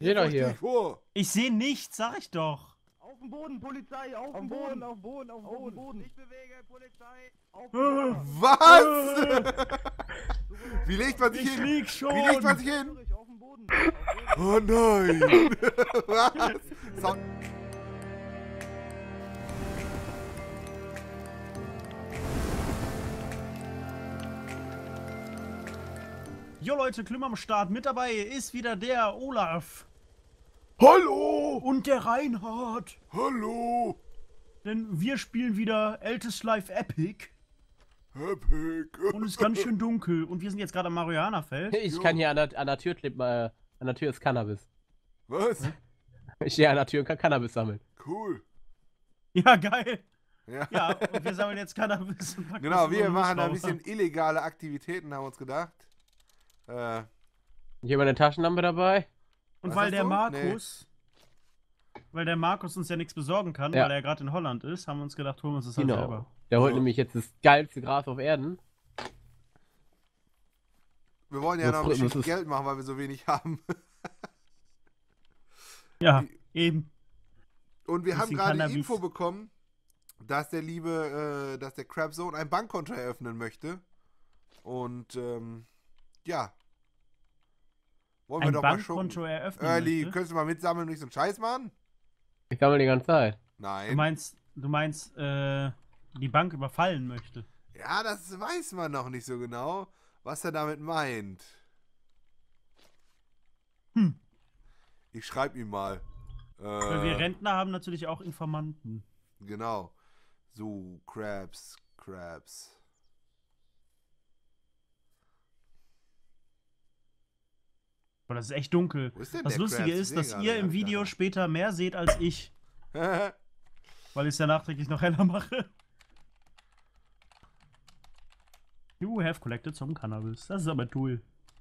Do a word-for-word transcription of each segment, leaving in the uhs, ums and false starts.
Steht doch hier. Vor. Ich sehe nichts, sag ich doch. Auf dem Boden, Polizei, auf, auf dem Boden, Boden, auf dem Boden, auf dem Boden. Boden. Ich bewege, Polizei, auf dem Boden. Was? Wie legt man sich Ich hin? lieg schon. Wie legt man sich hin? Auf dem Boden. Auf dem Boden. Oh nein. Was? Sound Jo Leute, Klüm am Start. Mit dabei ist wieder der Olaf. Hallo. Und der Reinhard. Hallo. Denn wir spielen wieder Ältest Life Epic. Epic. Und es ist ganz schön dunkel. Und wir sind jetzt gerade am Marihuana-Feld. Ich kann hier an der, an der Tür klippen, äh, an der Tür ist Cannabis. Was? Ich stehe an der Tür und kann Cannabis sammeln. Cool. Ja, geil. Ja. Ja, und wir sammeln jetzt Cannabis. Und packen Genau, das in wir so machen einen ein bisschen illegale Aktivitäten, haben wir uns gedacht. Äh, Ich habe eine Taschenlampe dabei. Und Was weil hast der du? Markus, weil der Markus uns ja nichts besorgen kann, Ja. weil er gerade in Holland ist, haben wir uns gedacht, holen wir uns das halt Genau. selber. Der holt Ja. nämlich jetzt das geilste Gras auf Erden. wir wollen ja Das noch ein ist- das bisschen ist- Geld machen, weil wir so wenig haben. Ja, eben. Und wir haben Bisschen gerade die Cannabis. Info bekommen, dass der liebe, äh, dass der Crabzone ein Bankkonto eröffnen möchte. Und, ähm, ja. Wollen wir Ein doch mal Bankkonto schon. eröffnen Early, möchte. könntest du mal mitsammeln und nicht so einen Scheiß machen? Ich sammle die ganze Zeit. Du Nein. meinst, du meinst, äh, die Bank überfallen möchte. Ja, das weiß man noch nicht so genau, was er damit meint. Hm. Ich schreibe ihm mal. Äh, Weil wir Rentner haben natürlich auch Informanten. Genau. So, Crabs, Crabs. Aber das ist echt dunkel. Wo ist denn Das der Lustige Krabs? ist, Ich dass seh ihr gerade im gar Video nicht. später mehr seht als ich. Weil ich es ja nachträglich noch heller mache. You have collected some cannabis. Das ist aber cool.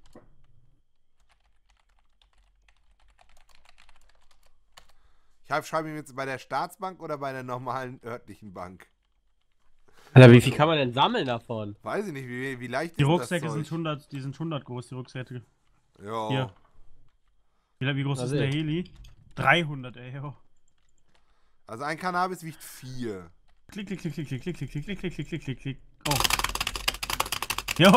Ich schreibe ihm jetzt bei der Staatsbank oder bei der normalen örtlichen Bank? Alter, wie viel kann man denn sammeln davon? Weiß ich nicht, wie, wie leicht Die ist Rucksäcke das sind Zeug? hundert, die sind hundert groß, die Rucksäcke. Ja. Hier. Wie, wie groß Na ist denn der seh. Heli? dreihundert, ey. Jo. Also ein Cannabis wiegt vier. Klick, klick, klick, klick, klick, klick, klick, klick, klick, klick, klick, klick, klick, klick. Oh. Jo.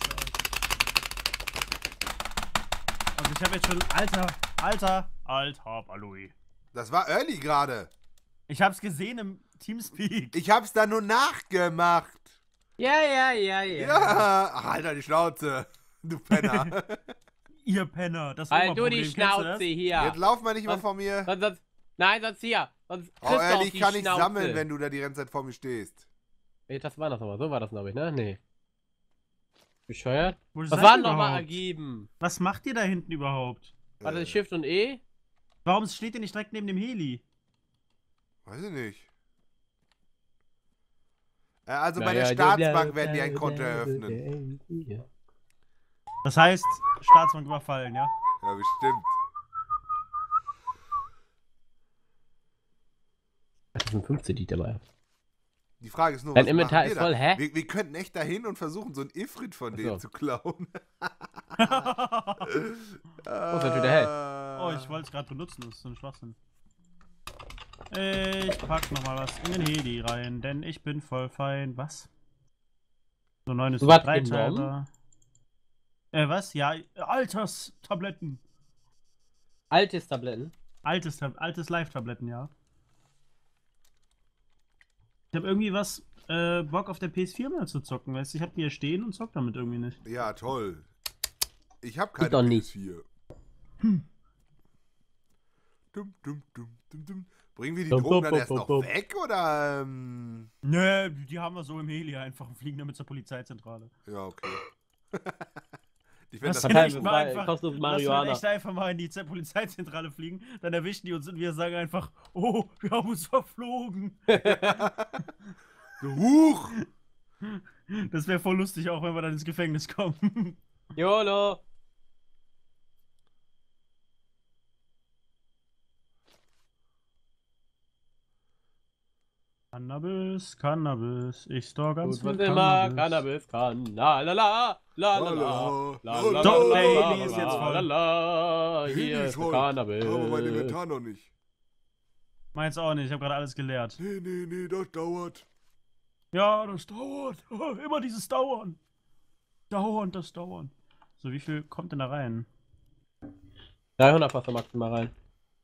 Also ich habe jetzt schon, alter, alter, alter Balui. Das war Early gerade. Ich hab's gesehen im Teamspeak. Ich hab's da nur nachgemacht. Ja, ja, ja, ja. Ja. Ach, Alter, die Schnauze. Du Penner. Ihr Penner, das Halt du Oberproblem, die kennst du das? Schnauze hier. Jetzt lauf mal nicht mal Was? vor mir. Sonst, sonst, nein, sonst hier. Sonst Oh, kriegst du auf Early, die ich kann nicht Schnauze. sammeln, wenn du da die ganze Zeit vor mir stehst. Ey, das war das nochmal. So war das, glaube ich, ne? Nee. Bescheuert? Wo Was seid war ihr denn nochmal überhaupt? ergeben? Was macht ihr da hinten überhaupt? Warte, Äh, Shift und E? Warum steht ihr nicht direkt neben dem Heli? Weiß ich nicht. Äh, also bei Naja, der Staatsbank werden die ein Konto eröffnen. Ja. Das heißt, Staatsbank überfallen, ja? Ja, bestimmt. Das sind fünfzehn, die ich dabei habe. Die Frage ist nur, Dein was Inventar machen wir ist da? voll, hä? Wir, wir könnten echt dahin und versuchen, so ein Ifrit von Ach denen so. zu klauen. Wo ist natürlich der Oh, ich wollte es gerade benutzen, das ist so ein Schwachsinn. Ich pack nochmal was in den Heli rein, denn ich bin voll fein. Was? So neun ist Du warst drei genommen? Treiber. Äh, was? Ja, Alterstabletten. Altes Tabletten. Altes, Tab- altes Live-Tabletten, ja. Ich habe irgendwie was, äh, Bock auf der P S vier mal zu zocken, weißt du? Ich hab die hier stehen und zock damit irgendwie nicht. Ja, toll. Ich habe Ich keine doch P nicht. S vier. Dum, dum, dum, dum, dum. Bringen wir die Dum, Drogen dum, dann dum, erst dum, noch dum. weg, oder? Ähm, Nö, die haben wir so im Heli einfach und fliegen damit zur Polizeizentrale. ja, okay. Ich werde Das das, ist Partei- echt mal einfach, kostenlos lass mal Marihuana. echt einfach mal in die Z- Polizeizentrale fliegen, dann erwischen die uns und wir sagen einfach, oh, wir haben uns verflogen. Huch! Das wäre voll lustig, auch wenn wir dann ins Gefängnis kommen. YOLO! Cannabis, Cannabis, ich store ganz Gut, was viel immer Cannabis. Cannabis kann. La la la, la la la. La la la So, la ey, la die ist jetzt la voll. la la. Heli Hier ist ist voll. Cannabis. Aber mein Inventar noch nicht. Meins auch nicht, ich habe gerade alles geleert. Nee, nee, nee, das dauert. Ja, das dauert. Immer dieses Dauern. Dauernd das Dauern. So, wie viel kommt denn da rein? dreihundert passt da maximal rein.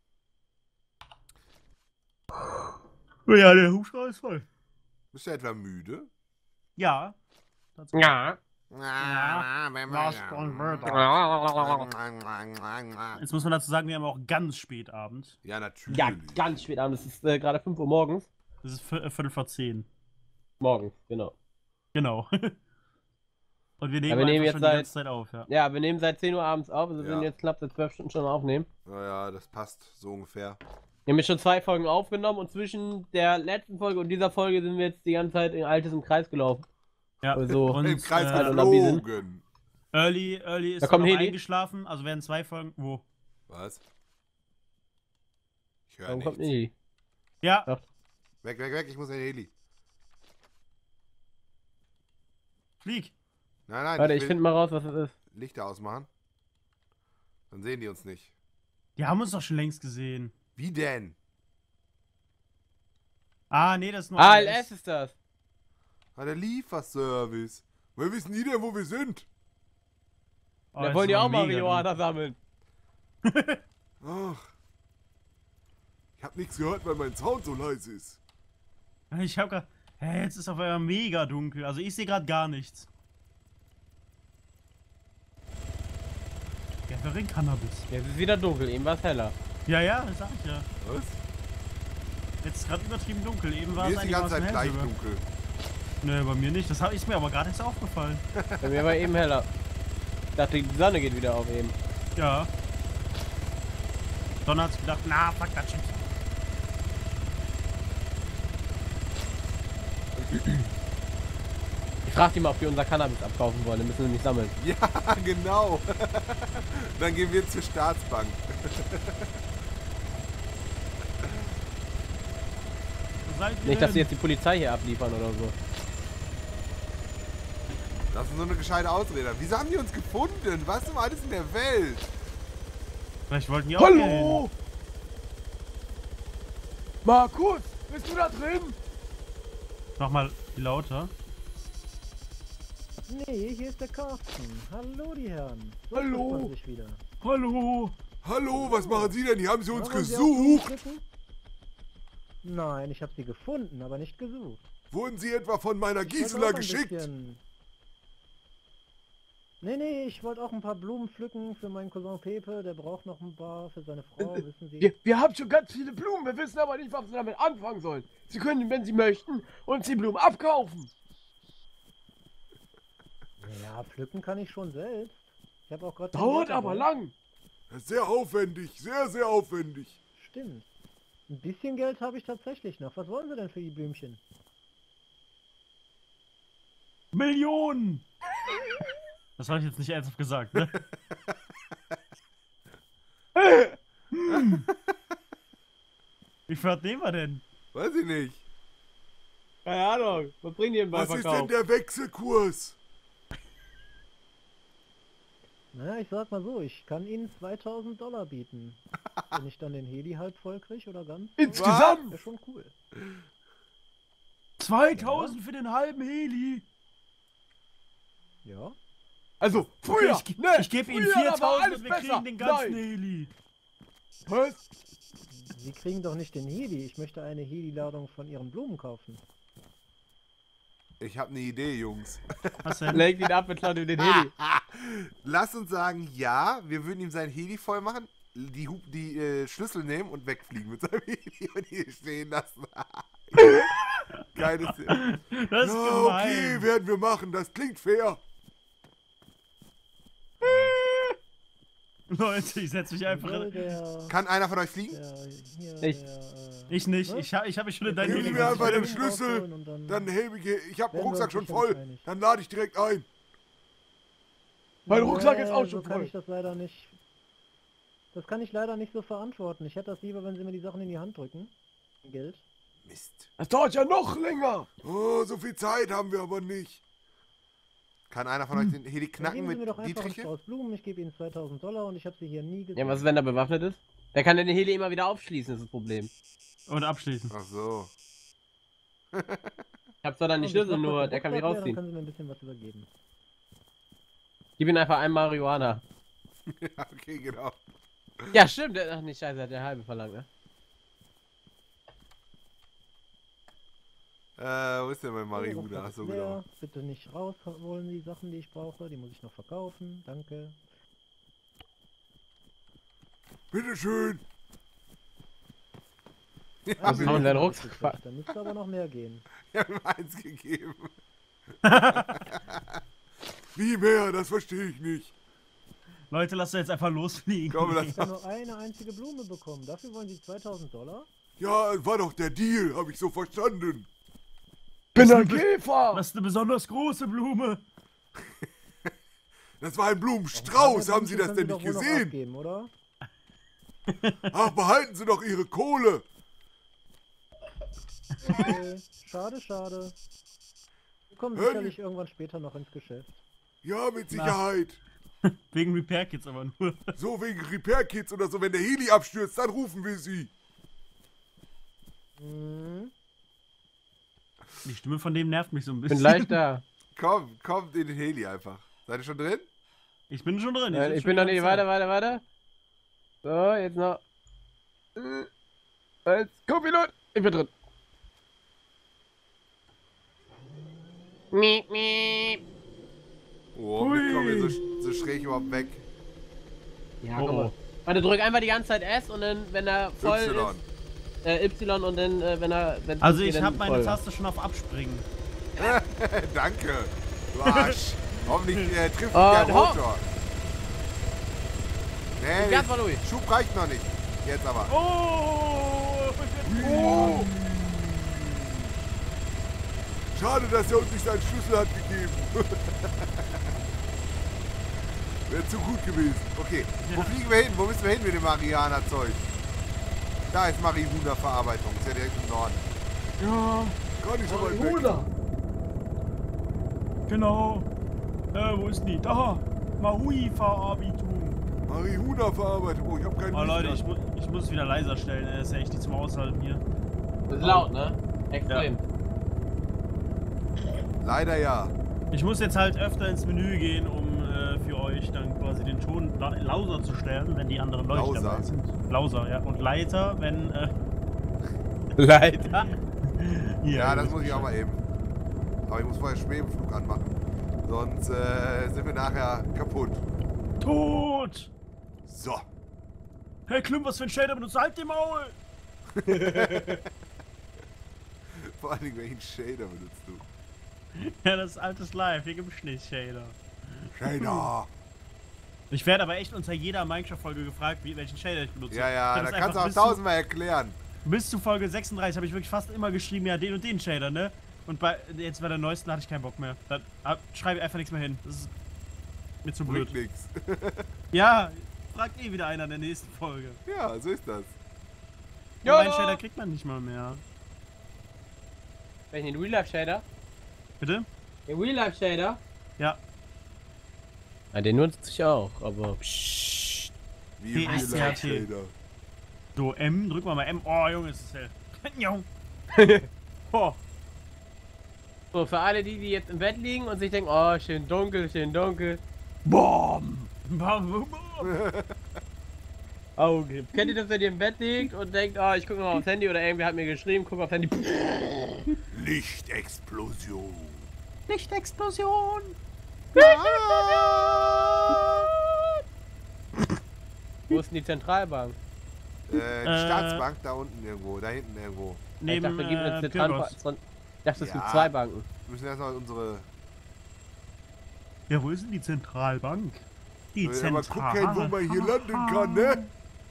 Oh ja, der Hubschrauber ist voll. Bist du etwa müde? Ja. Ja. Ja, Jetzt muss man dazu sagen, wir haben auch ganz spät Abend. Ja, natürlich. Ja, ganz spät abends. Es ist äh, gerade fünf Uhr morgens. Das ist Viertel, Viertel vor zehn. Morgens, genau. Genau. Und wir nehmen, Ja, wir nehmen einfach jetzt schon seit- die ganze Zeit auf, ja. Ja, wir nehmen seit zehn Uhr abends auf. Also wir Ja. sind jetzt knapp seit zwölf Stunden schon aufnehmen. Naja, das passt so ungefähr. Wir haben jetzt schon zwei Folgen aufgenommen und zwischen der letzten Folge und dieser Folge sind wir jetzt die ganze Zeit in Altes im Kreis gelaufen. Ja, Also, und Im Kreis äh, und am Biesen. geflogen. Early, Early ist Da kommt noch Heli. eingeschlafen, also werden zwei Folgen. Wo? Was? Ich höre warum kommt nichts. nie? Ja, Weg, weg, weg, ich muss in den Heli. flieg. Nein, nein, Warte, ich ich will finde mal raus, was das ist. Lichter ausmachen. Dann sehen die uns nicht. Die haben uns doch schon längst gesehen. Wie denn? Ah, nee, das ist nur A L S ist das. Ah, der Lieferservice. Woher wissen die denn, wo wir sind? Oh, Da das wollen ist die aber auch mega Marihuana sammeln. Ach. Ich hab nichts gehört, weil mein Sound so leise ist. dumm. Ich hab grad. Hä, jetzt ist auf einmal mega dunkel. Also ich sehe gerade gar nichts. Ja, wir reden Cannabis. Jetzt ist wieder dunkel, eben war es heller. Ja, ja, das sag ich ja. Was? Jetzt ist gerade übertrieben dunkel. Eben war Mir es ist die ganze Zeit einigermaßen hell gleich sogar. dunkel. Nö, bei mir nicht. Das hab, ist mir aber gerade nicht aufgefallen. Bei mir war eben heller. Ich dachte, die Sonne geht wieder auf eben. Ja. Donner hat sich gedacht, na, fuck das Chips. Ich frag die mal, ob die unser Cannabis abkaufen wollen, dann müssen wir nicht sammeln. Ja, genau. Dann gehen wir zur Staatsbank. Wo seid ihr Nicht, dass die denn? jetzt die Polizei hier abliefern oder so. Das ist so eine gescheite Ausrede. Wieso haben die uns gefunden? Was um alles in der Welt? Vielleicht wollten die auch gehen. Markus, bist du da drin? Mach mal lauter. Nee, hier ist der Carsten. Hallo, die Herren. So Hallo. trifft man sich wieder. Hallo. Hallo, was machen Sie denn? Die haben sie uns Na, wollen Sie auch gesucht. Blumen pflücken? Nein, ich habe sie gefunden, aber nicht gesucht. Wurden Sie etwa von meiner Ich wollte Gisela auch ein geschickt? bisschen- Nee, nee, ich wollte auch ein paar Blumen pflücken für meinen Cousin Pepe. Der braucht noch ein paar für seine Frau, wissen Sie. Wir, wir haben schon ganz viele Blumen, wir wissen aber nicht, was wir damit anfangen sollen. Sie können, wenn Sie möchten, uns die Blumen abkaufen. Ja, pflücken kann ich schon selbst. Ich habe auch gerade. Dauert aber lang. Das ist sehr aufwendig, sehr, sehr aufwendig. Stimmt. Ein bisschen Geld habe ich tatsächlich noch. Was wollen Sie denn für die Blümchen? Millionen. Das habe ich jetzt nicht ernsthaft gesagt, ne? Hm. Wie viel nehmen wir denn? Weiß ich nicht. Keine Ahnung, was bringen die denn beim Was ist denn Verkauf? der Wechselkurs? Na, ich sag mal so, ich kann Ihnen zweitausend Dollar bieten. Wenn ich dann den Heli halb voll kriege oder ganz? Insgesamt. Wäre schon cool. zweitausend für den halben Heli. Ja. Also, früher. Okay, ich, ne, ich gebe Ihnen früher, da war viertausend alles und wir besser. kriegen den ganzen Nein. Heli. Was? Sie kriegen doch nicht den Heli. Ich möchte eine Heli-Ladung von Ihren Blumen kaufen. Ich habe eine Idee, Jungs. Was denn? Leg ihn ab, wir klauen ihm den Heli. Lass uns sagen, ja, wir würden ihm sein Heli voll machen, die, Hub, die äh, Schlüssel nehmen und wegfliegen mit seinem Heli und hier stehen lassen. Geiles. Das ist Ja, okay, gemein. werden wir machen, das klingt fair. Leute, ich setze mich einfach Soll in... der, Kann einer von euch fliegen? der, hier, Ich. Der, äh, Ich nicht. Was? Ich, ha, ich habe mich schon in deinen Geben Heli Sie mir einfach den gesetzt. Schlüssel, rausholen und dann- dann hebe ich, ich habe den Werden wir Rucksack uns schon bestimmt voll, einig. dann lade ich direkt ein. Mein Rucksack ist Nee, auch so schon kann voll. ich das leider nicht. Das kann ich leider nicht so verantworten. Ich hätte das lieber, wenn Sie mir die Sachen in die Hand drücken. Geld. Mist. Das dauert ja noch länger. Oh, so viel Zeit haben wir aber nicht. Kann einer von euch den Heli Dann knacken geben Sie mit mir doch einfach einen Dietriche? Strauß Blumen, ich gebe Ihnen zweitausend Dollar und ich habe Sie hier nie gesehen. Ja, was ist, wenn er bewaffnet ist? Der kann ja den Heli immer wieder aufschließen, ist das Problem. Und abschließen. Ach so. Ich hab zwar dann die Und ich Schlüssel, mach nur kurz der den kann mich Rucksack leer, rausziehen. Dann können Sie mir ein bisschen was übergeben. Gib ihm einfach ein Marihuana. Ja, okay, genau. Ja, stimmt. Der, ach nicht, scheiße, der hat der halbe verlangt, ne? Äh, wo ist denn mein So, Marihuana? Rucksack Ach so, ist leer. genau. Bitte nicht rausholen die Sachen, die ich brauche. Die muss ich noch verkaufen. Danke. Bitteschön. Ja, Was wir haben wir denn haben Rucksack? Da müsste aber noch mehr gehen. ihm eins gegeben. Wie mehr? Das verstehe ich nicht. Leute, lasst jetzt einfach losfliegen. Komm, lass Ich habe nur eine einzige Blume bekommen. Dafür wollen Sie zweitausend Dollar? Ja, war doch der Deal, habe ich so verstanden. Bin Das ein ist eine- Käfer. Das ist eine besonders große Blume. Das war ein Blumenstrauß, Ja, haben Sie das können denn doch nicht wohl noch gesehen? abgeben, oder? Ach, behalten Sie doch Ihre Kohle. Okay. Schade, schade. Wir kommen Hör sicherlich irgendwann später noch ins Geschäft. Ja, mit Sicherheit. Wegen Repair Kits aber nur. So wegen Repair Kits oder so, wenn der Heli abstürzt, dann rufen wir Sie. Hm. Die Stimme von dem nervt mich so ein Ich bisschen. bin gleich da. Komm, kommt in den Heli einfach. Seid ihr schon drin? Ich bin schon drin. Nein, sitz ich schon bin die noch nicht. ganze Warte, warte, warte. So, jetzt noch. Als Co-Pilot. Ich bin drin. Miep, miep. Oh, wie kommen wir so, so schräg überhaupt weg? Ja, Oh, komm mal. oh. Warte, drück einfach die ganze Zeit S und dann, wenn er voll Y. ist, äh, Y und dann, äh, wenn er, wenn Also losgeht, ich dann habe meine Vollgas. Taste schon auf Abspringen. Danke, du Arsch. Hoffentlich äh, trifft Und mich der hopp. Motor. Nee, Gas mal durch. Schub reicht noch nicht. Jetzt aber. Oh! Oh. Schade, dass er uns nicht seinen Schlüssel hat gegeben. Wäre zu gut gewesen. Okay, wo fliegen wir hin? Wo müssen wir hin mit dem Marihuana-Zeug? Da ist Marihuana-Verarbeitung. Ist ja direkt im Norden. Ja, Gar nicht so weit weg. Marihuana. genau. Äh, wo ist die? Da! Mahui-Verarbeitung. Marihuana-Verarbeitung. Oh, ich habe keinen Oh Leute, Licht ich, mu ich muss es wieder leiser stellen. ey. Das ist ja echt nicht zum Aushalten hier. Das ist laut, ne? Extrem. an. Leider ja. Ich muss jetzt halt öfter ins Menü gehen, um äh, für euch dann quasi den Ton la lauser zu stellen, wenn die anderen Leute Lauser. dabei sind. Lauser, ja. Und leiter, wenn... Äh, Leider. Ja, das muss ich auch mal eben. Aber ich muss vorher Schwebeflug anmachen. Sonst äh, sind wir nachher kaputt. Tot! So. Hey Klum, was für ein Shader benutzt? Halt die Maul! Vor allen Dingen, welchen Shader benutzt du? Ja, das ist altes Live. Hier gibt's nicht Shader. Shader! Ich werde aber echt unter jeder Minecraft-Folge gefragt, wie, welchen Shader ich benutze. Ja, Ich ja, hab da das kannst du einfach auch bis zu- tausendmal erklären. Bis zu Folge sechsunddreißig habe ich wirklich fast immer geschrieben, ja, den und den Shader, ne? Und bei jetzt bei der neuesten hatte ich keinen Bock mehr. Da ab- schreibe ich einfach nichts mehr hin. Das ist mir zu blöd. Bringt nix. Ja, fragt eh wieder einer in der nächsten Folge. Ja, so ist das. Ja, meinen Shader kriegt man nicht mal mehr. Welchen den Real-Life-Shader? Bitte? Den Real-Life-Shader? Ja. Ja, den nutze ich auch, aber. Psst. Wie P im S C H T. Shader. So, M, drück mal mal M. Oh, Junge, ist es hell. Jung. Oh. So, für alle die, die jetzt im Bett liegen und sich denken, oh, schön dunkel, schön dunkel. Bom! Bom, bom, bom. Auge. Kennt ihr das, wenn ihr im Bett liegt und denkt, oh, ich gucke mal aufs Handy oder irgendwer hat mir geschrieben, guck aufs Handy. Lichtexplosion. Lichtexplosion! Wo ist denn die Zentralbank? Äh, die Äh. Staatsbank da unten irgendwo, da hinten irgendwo. Neben, ich dachte, da gibt es äh, eine Pyrgos. Zentralbank. Ich dachte, es gibt Ja. zwei Banken. Wir müssen erstmal unsere. Ja, wo ist denn die Zentralbank? Die Äh, aber Zentralbank. gucken, wo man hier landen kann, ne?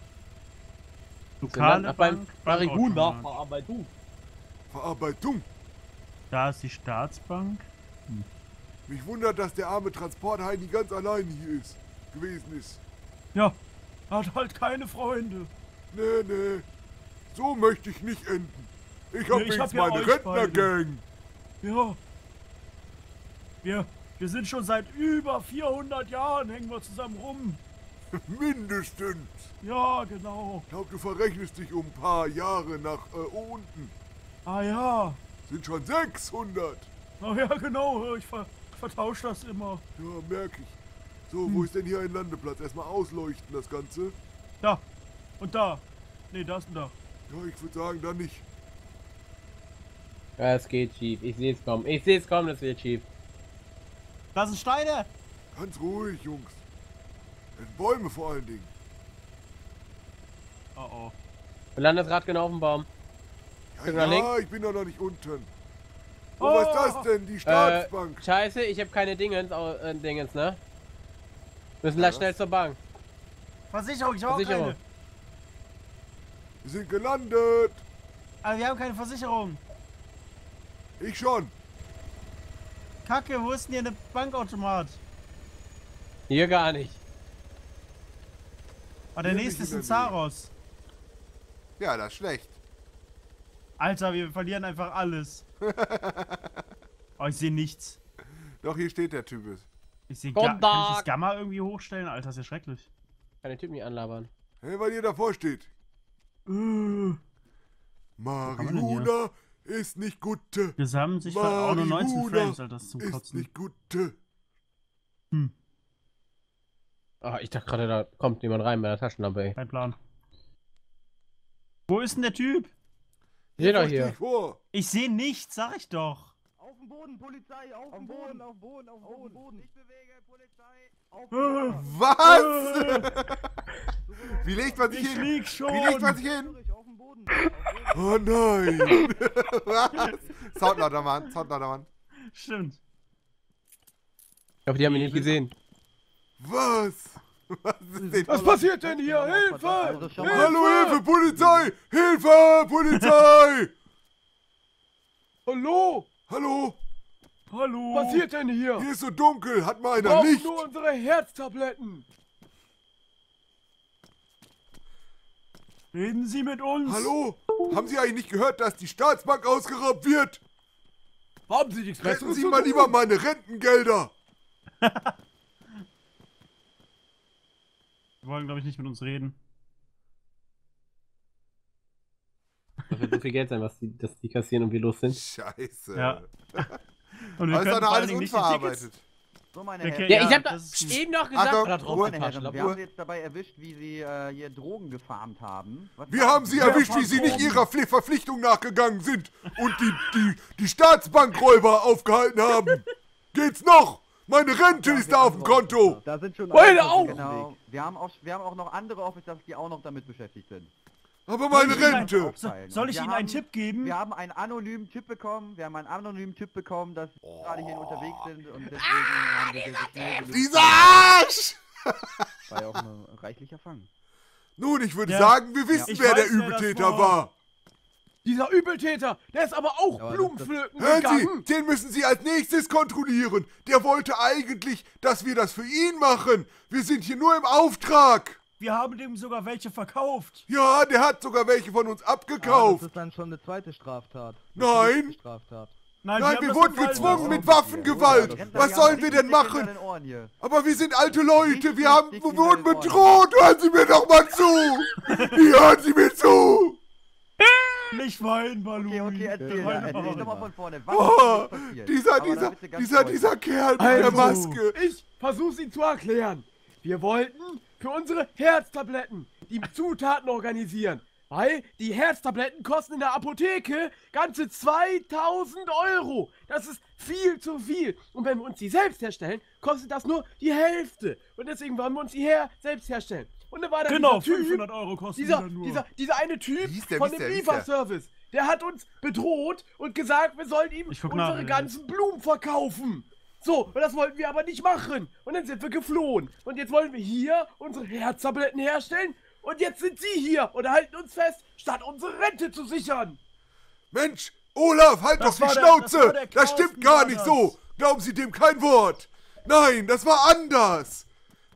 Lokale Ach, beim Bank. Marihuana Bankautomat. Verarbeitung. Verarbeitung. Da ist die Staatsbank. Mich wundert, dass der arme Transportheini ganz allein hier ist. Gewesen ist. Ja, hat halt keine Freunde. Nee, nee. So möchte ich nicht enden. Ich hab Nee, ich jetzt hab ja meine euch Rentnergang. Ja. Wir, wir sind schon seit über vierhundert Jahren, hängen wir zusammen rum. Mindestens. Ja, genau. Ich glaube, du verrechnest dich um ein paar Jahre nach äh, unten. Ah ja. Sind schon sechshundert. Ah ja, genau. Ich ver vertausche das immer. Ja, merke ich. So, wo ist denn hier ein Landeplatz? Erstmal ausleuchten das Ganze. Da. Und da. Nee, da ist ein Dach. Ja, ich würde sagen, dann nicht. Ja, es geht schief. Ich sehe es kommen. Ich sehe es kommen, das wird schief. Da sind Steine. Ganz ruhig, Jungs. Und Bäume vor allen Dingen. Oh oh. Du landest gerade genau auf dem Baum. Ja, Guck nach ja ich bin doch noch nicht unten. Oh, Oh. was ist das denn? Die Staatsbank. Äh, scheiße, ich habe keine Dingens, äh, Dingens, ne? Müssen Ja, gleich was? schnell zur Bank. Versicherung, ich habe auch Versicherung. keine. Wir sind gelandet. Aber wir haben keine Versicherung. Ich schon. Kacke, wo ist denn hier eine Bankautomat? Hier gar nicht. Oh, der Hier nächste nicht ist in ein der Nähe. Zaros. Ja, das ist schlecht. Alter, wir verlieren einfach alles. Oh, ich sehe nichts. Doch, hier steht der Typ. Ich sehe Guten Ga Kann ich Tag. das Gamma irgendwie hochstellen? Alter, ist ja schrecklich. Kann den Typ nicht anlabern. Hey, weil ihr davor steht. Äh, wir denn Marihuna ist nicht gute. sammeln sich auch nur neunzehn Marihuna Frames, Alter, das ist zum Ist Kotzen. nicht gute. Hm, Ah, ich dachte gerade, da kommt jemand rein bei der Taschenlampe, ey. kein Plan. Wo ist denn der Typ? Seht doch Steh hier. ich vor. Ich sehe nichts, sag ich doch. Auf dem Boden, Polizei, auf, dem Boden, auf dem Boden, auf dem Boden. Ich bewege, Polizei. Auf Äh, Was? Wie legt man sich Ich hin? lieg schon. Wie legt man sich hin? auf dem Boden. Auf dem Boden. Oh nein. Was? Soundlauter Mann, Soundlauter Mann. Stimmt. Ich hoffe, die haben ihn nicht gesehen. Was? Was ist denn? Was passiert denn hier? Hilfe! Also schau mal. Hallo, Hilfe, Polizei! Hilfe, Polizei! Hallo? Hallo? Hallo. Was passiert denn hier? Hier ist so dunkel. Hat mal Wir einer brauchen Licht? nur unsere Herztabletten. Reden Sie mit uns. Hallo? Haben Sie eigentlich nicht gehört, dass die Staatsbank ausgeraubt wird? Haben Sie nichts Retten Besseres Sie zu mal tun? lieber meine Rentengelder. Die wollen, glaube ich, nicht mit uns reden. Das wird so viel Geld sein, was die, dass die kassieren und wir los sind. Scheiße. Ja. Und wir Aber ist können doch noch vor allen alles Dingen nicht die Tickets... unverarbeitet. So, meine Wir Herren, kennen- Ja, ich hab da das ist- eben noch gesagt, Achtung, da drauf Ruhe, meine Herren, wir Taschenlampe. haben sie jetzt dabei erwischt, wie sie äh, hier Drogen gefarmt haben. Was Wir sagen haben Sie Wer erwischt, wie von Sie nicht Drogen? Ihrer Pfli- Verpflichtung nachgegangen sind und die, die, die Staatsbankräuber aufgehalten haben. Geht's noch? Meine Rente ist da auf dem Konto. Da sind schon Beide alle auch. auf dem Genau. Weg. Wir haben, auch, wir haben auch noch andere Officers, die auch noch damit beschäftigt sind. Aber meine Soll ich Ihnen ein- Rente. So, soll ich Wir Ihnen einen haben- Tipp geben? Wir haben einen anonymen Tipp bekommen. Wir haben einen anonymen Tipp bekommen, dass wir gerade hier unterwegs sind und deswegen haben wir so schnell wie Dieser Arsch! War ja auch ein reichlicher Fang. Nun, ich würde Ja. sagen, wir wissen, Ich wer der weiß, wer das Übeltäter war. war. Dieser Übeltäter, der ist aber auch Aber das- Blumenpflücken Hören gegangen. Sie, den müssen Sie als nächstes kontrollieren. Der wollte eigentlich, dass wir das für ihn machen. Wir sind hier nur im Auftrag. Wir haben dem sogar welche verkauft. Ja, der hat sogar welche von uns Ah, abgekauft. das ist dann schon eine zweite Straftat. Nein. Eine Straftat. Nein, Nein, haben wir das wurden gefallen gezwungen lassen. mit Waffengewalt. Rentner, Was die sollen haben wir richtig denn dick hinter machen? den Ohren hier. Aber wir sind alte Leute. Wir haben, dick wir hinter wurden den Ohren. bedroht. Hören Sie mir doch mal zu. Hören Sie mir zu. Nicht weinen, Balu. Okay, okay, erzähl, Wein erzähl aber. nochmal von vorne. Was Oh, ist passiert? dieser, Aber dieser, damit wir ganz dieser, deutlich- dieser Kerl mit der Also, Maske. ich versuch's Ihnen zu erklären. Wir wollten für unsere Herztabletten die Zutaten organisieren. Weil die Herztabletten kosten in der Apotheke ganze zweitausend Euro. Das ist viel zu viel. Und wenn wir uns die selbst herstellen, kostet das nur die Hälfte. Und deswegen wollen wir uns die her selbst herstellen. Und dann war da Genau, dieser Typ, fünfhundert Euro kosten dieser, die dann nur. dieser, dieser eine Typ Wie hieß der, von wie hieß dem der, wie hieß der? Lieferservice, der hat uns bedroht und gesagt, wir sollen ihm Ich guck unsere nach, ganzen Blumen verkaufen. So, und das wollten wir aber nicht machen. Und dann sind wir geflohen. Und jetzt wollen wir hier unsere Herztabletten herstellen. Und jetzt sind sie hier und halten uns fest, statt unsere Rente zu sichern. Mensch, Olaf, halt Das doch war die der- Schnauze. das war der Das Carsten stimmt gar war nicht das. so. Glauben Sie dem kein Wort. Nein, das war anders.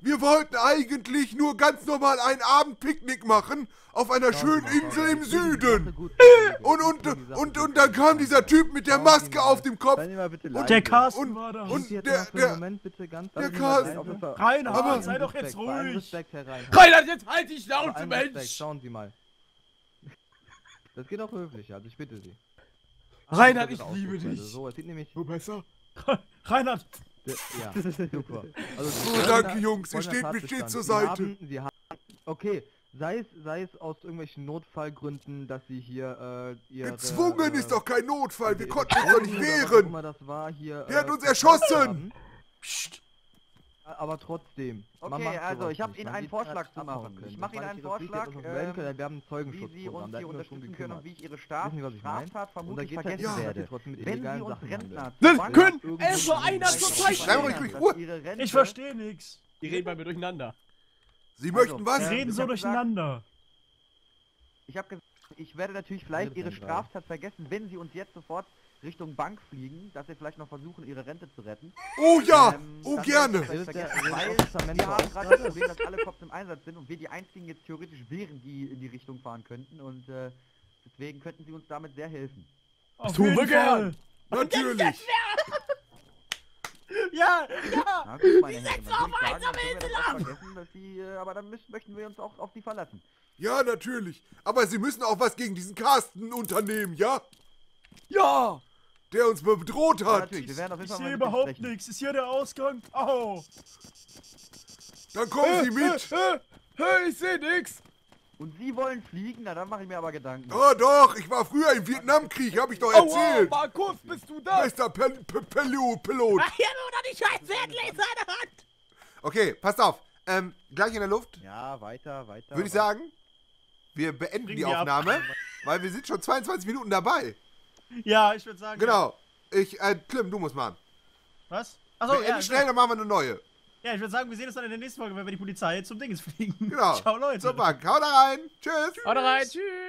Wir wollten eigentlich nur ganz normal ein Abendpicknick machen auf einer schönen Insel im Süden. Und, und, und, und dann kam dieser Typ mit der Maske auf dem Kopf. Und der Carsten Und- war da. und Jetzt der- mal für der- einen Moment bitte ganz der ganz Carsten- leise, Officer. Reinhard, Aber- sei doch jetzt Respekt, bei allem ruhig. Respekt, Herr Reinhardt. Reinhard, jetzt halt die Bei Schnauze, allem Respekt, Mensch! schauen Sie mal. Das geht auch höflich, also ich bitte Sie. Reinhard, Das ich ist liebe Ausdrucksweise. dich! So, es sieht nämlich... Du besser? Reinhard, Ja, super. Also, Oh, danke, Jungs, ihr steht mir Tatbestand. stets zur Sie Seite. Haben, Sie haben, okay, sei es, sei es aus irgendwelchen Notfallgründen, dass Sie hier äh, Ihre... Gezwungen äh, ist doch kein Notfall, wir ihre konnten uns doch nicht Drogen oder was auch wehren. immer das war, hier, Der hat äh, uns verkauft erschossen. haben. Aber trotzdem. man Okay, macht also sowas ich habe nicht. Ihnen Man einen sieht Vorschlag Tatsachen zu machen. können. Ich Das mache Ihnen war einen nicht Ihre Pflicht, Vorschlag, dass wir wählen können. Wir haben ein ähm, wie Zeugenschutzprogramm, Sie da uns hätten wir schon unterstützen können und gekümmert. wie ich Ihre Wissen Straf Sie, was ich meine? Straftat Und da vermutlich geht es vergessen halt nicht, dass werde. ihr trotzdem mit Wenn Sie illegalen uns Sachen Rentner handelt. zur Das Bank können irgendwo elf Uhr schon einer ein- zur ein- Zeit Schreiben wir stellen. ruhig dass Ruhe. Ihre Rente- ich verstehe nix. Die reden bei mir durcheinander. Sie möchten Wir was? Ähm, reden ich so hab durcheinander. Ich habe gesagt, ich werde natürlich vielleicht Redet Ihre denn gerade? Straftat vergessen, wenn Sie uns jetzt sofort Richtung Bank fliegen, dass Sie vielleicht noch versuchen, Ihre Rente zu retten. Oh ja, Ähm, oh das gerne. werde ich vielleicht Redet der- vergessen, redet weil Officer Mentor wir haben auch gerade gerade? das Problem, dass alle Cops im Einsatz sind und wir die einzigen jetzt theoretisch wären, die in die Richtung fahren könnten und äh, deswegen könnten Sie uns damit sehr helfen. Auf tun jeden wir gern. Fall. Natürlich. Ja, Na gut, meine Herren, dann würde ich sagen, dann können wir das auch vergessen, dass Sie, äh, aber dann müssen, möchten wir uns auch auf Sie verlassen. Ja, natürlich. Aber Sie müssen auch was gegen diesen Carsten unternehmen, ja? Ja! Der uns bedroht Ja, hat. natürlich, wir werden auf jeden ich Fall sehe mal mit ihm überhaupt sprechen. nichts. Ist hier der Ausgang? Au. Dann kommen Sie mit. Äh, äh, ich seh nix! Und Sie wollen fliegen? Na, dann mache ich mir aber Gedanken. Oh doch, ich war früher im Vietnamkrieg, hab ich doch Aua, erzählt. Markus, bist du da? Bester Pel Pel Pel Pilot. Hier nur noch die scheiß Zettel in seiner Hand! Okay, passt auf. Ähm, gleich in der Luft, Ja, weiter, weiter. würde ich sagen, wir beenden Bringen die wir ab. Aufnahme, weil wir sind schon zweiundzwanzig Minuten dabei. Ja, ich würde sagen. Genau. Ich, äh, Klim, du musst machen. Was? Achso, Beenden ja, schnell, dann machen wir eine neue. ja, ich würde sagen, wir sehen uns dann in der nächsten Folge, wenn wir die Polizei zum Dinges fliegen. Genau. Ciao, Leute. Super, hau da rein. Tschüss. Haut rein, tschüss!